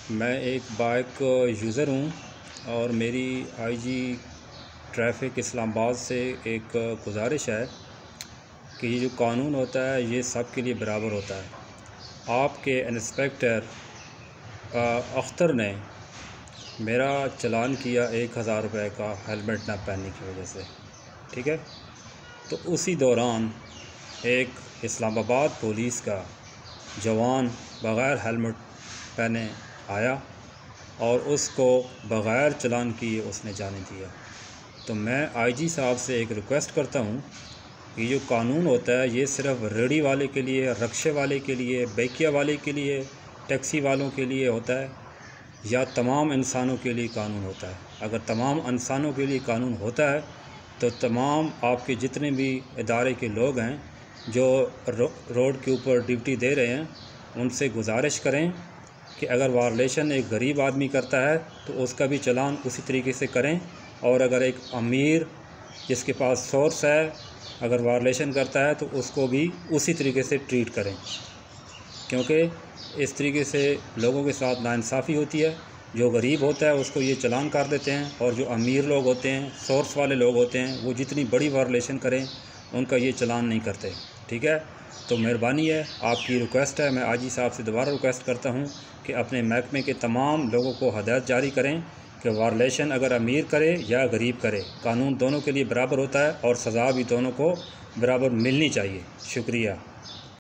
मैं एक bike user हूँ और मेरी आईजी ट्रैफ़िक इस्लामाबाद से एक गुजारिश है कि ये जो कानून होता है ये सब के लिए बराबर होता है। आपके इंस्पेक्टर अख्तर ने मेरा चालान किया 1000 रुपये का हेलमेट ना पहनने की वजह से, ठीक है। तो उसी दौरान एक इस्लामाबाद पुलिस का जवान बग़ैर हेलमेट पहने आया और उसको बग़ैर चालान किए उसने जाने दिया। तो मैं आईजी साहब से एक रिक्वेस्ट करता हूँ कि जो कानून होता है ये सिर्फ़ रेहड़ी वाले के लिए, रक्शे वाले के लिए, बैकिया वाले के लिए, टैक्सी वालों के लिए होता है या तमाम इंसानों के लिए कानून होता है। अगर तमाम इंसानों के लिए कानून होता है तो तमाम आपके जितने भी इदारे के लोग हैं जो रोड के ऊपर ड्यूटी दे रहे हैं उनसे गुजारिश करें कि अगर वायलेशन एक गरीब आदमी करता है तो उसका भी चालान उसी तरीके से करें, और अगर एक अमीर जिसके पास सोर्स है अगर वायलेशन करता है तो उसको भी उसी तरीके से ट्रीट करें, क्योंकि इस तरीके से लोगों के साथ नाइंसाफ़ी होती है। जो गरीब होता है उसको ये चालान कर देते हैं और जो अमीर लोग होते हैं, सोर्स वाले लोग होते हैं, वो जितनी बड़ी वायलेशन करें उनका ये चालान नहीं करते, ठीक है। तो मेहरबानी है, आपकी रिक्वेस्ट है, मैं आईजी साहब से दोबारा रिक्वेस्ट करता हूँ कि अपने महकमे के तमाम लोगों को हदायत जारी करें कि वायलेशन अगर अमीर करे या गरीब करे, कानून दोनों के लिए बराबर होता है और सज़ा भी दोनों को बराबर मिलनी चाहिए। शुक्रिया।